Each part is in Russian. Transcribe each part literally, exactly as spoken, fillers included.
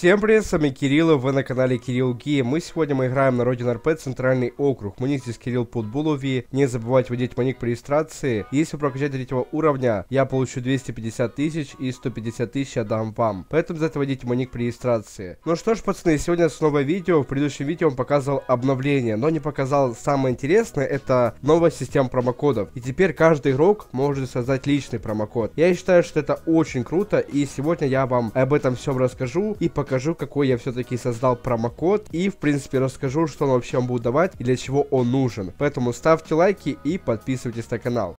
Всем привет, с вами Кирилл, вы на канале Кирилл Гейм. Мы сегодня мы играем на Родин эр пи Центральный округ. Моник здесь Кирилл Подбулови. Не забывайте вводить моник при регистрации. Если прокачать третьего уровня, я получу двести пятьдесят тысяч и сто пятьдесят тысяч отдам вам. Поэтому за это вводите моник при регистрации. Ну что ж, пацаны, сегодня снова видео. В предыдущем видео он показывал обновление, но не показал самое интересное, это новая система промокодов. И теперь каждый игрок может создать личный промокод. Я считаю, что это очень круто, и сегодня я вам об этом всем расскажу и покажу, какой я все-таки создал промокод, и в принципе расскажу, что он вообще вам будет давать и для чего он нужен. Поэтому ставьте лайки и подписывайтесь на канал.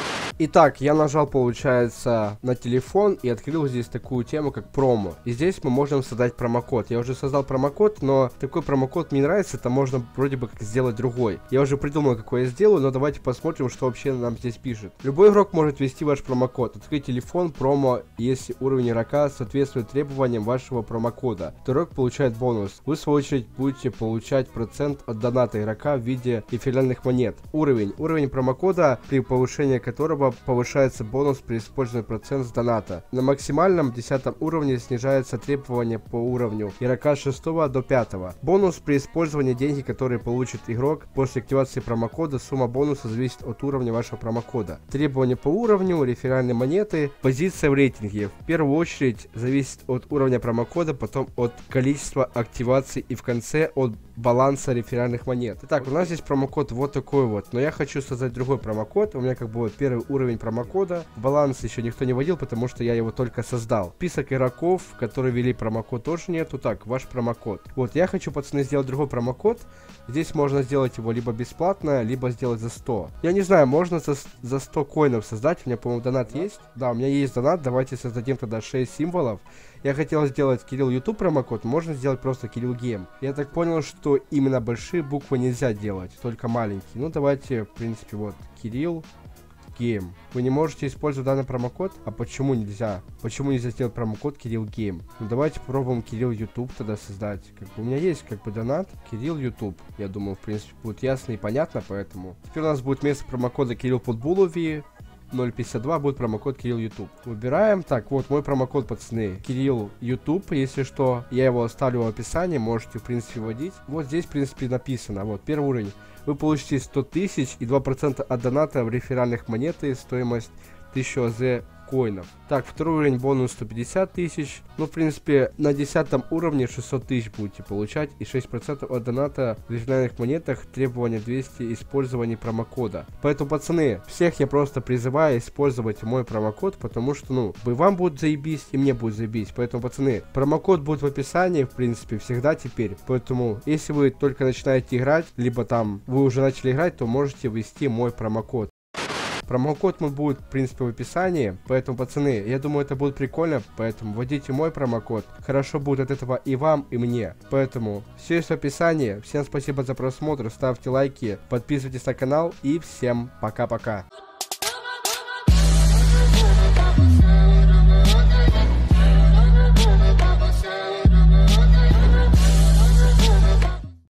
Итак, я нажал, получается, на телефон и открыл здесь такую тему, как промо. И здесь мы можем создать промокод. Я уже создал промокод, но такой промокод мне нравится, это можно вроде бы как сделать другой. Я уже придумал, какой я сделаю, но давайте посмотрим, что вообще нам здесь пишет. Любой игрок может ввести ваш промокод. Открыть телефон, промо, если уровень игрока соответствует требованиям вашего промокода, то игрок получает бонус. Вы, в свою очередь, будете получать процент от доната игрока в виде реферальных монет. Уровень. Уровень промокода, при повышении которого повышается бонус при использовании процент с доната. На максимальном десятом уровне снижается требование по уровню игрока с шестого до пятого. Бонус при использовании деньги, которые получит игрок после активации промокода. Сумма бонуса зависит от уровня вашего промокода. Требования по уровню, реферальные монеты, позиция в рейтинге. В первую очередь зависит от уровня промокода, потом от количества активаций и в конце от баланса реферальных монет. Итак, у нас здесь промокод вот такой вот, но я хочу создать другой промокод. У меня как бы вот первый уровень промокода. Баланс еще никто не вводил, потому что я его только создал. Список игроков, которые ввели промокод, тоже нету. Так, ваш промокод. Вот, я хочу, пацаны, сделать другой промокод. Здесь можно сделать его либо бесплатно, либо сделать за сто. Я не знаю, можно за, за сто коинов создать. У меня, по-моему, донат есть. Да, у меня есть донат. Давайте создадим тогда шесть символов. Я хотел сделать Кирилл YouTube промокод, можно сделать просто Кирилл Гейм. Я так понял, что именно большие буквы нельзя делать, только маленькие. Ну давайте, в принципе, вот Кирилл Гейм. Вы не можете использовать данный промокод? А почему нельзя? Почему нельзя сделать промокод Кирилл Гейм? Ну давайте попробуем Кирилл YouTube тогда создать. Как бы у меня есть как бы донат Кирилл YouTube. Я думаю, в принципе, будет ясно и понятно, поэтому. Теперь у нас будет вместо промокода Кирилл Подбулови ноль пятьдесят два будет промокод Кирилл YouTube. Выбираем. Так, вот мой промокод, пацаны. Кирилл YouTube. Если что, я его оставлю в описании. Можете, в принципе, вводить. Вот здесь, в принципе, написано. Вот, первый уровень. Вы получите сто тысяч и два процента от доната в реферальных монеты. Стоимость тысяча АЗ коинов. Так, второй уровень бонус сто пятьдесят тысяч. Ну, в принципе, на десятом уровне шестьсот тысяч будете получать. И шесть процентов от доната в реферальных монетах. Требование двести использования промокода. Поэтому, пацаны, всех я просто призываю использовать мой промокод. Потому что, ну, вам будет заебись и мне будет заебись. Поэтому, пацаны, промокод будет в описании, в принципе, всегда теперь. Поэтому, если вы только начинаете играть, либо там вы уже начали играть, то можете ввести мой промокод. Промокод мой будет, в принципе, в описании. Поэтому, пацаны, я думаю, это будет прикольно. Поэтому вводите мой промокод. Хорошо будет от этого и вам, и мне. Поэтому все есть в описании. Всем спасибо за просмотр. Ставьте лайки, подписывайтесь на канал. И всем пока-пока.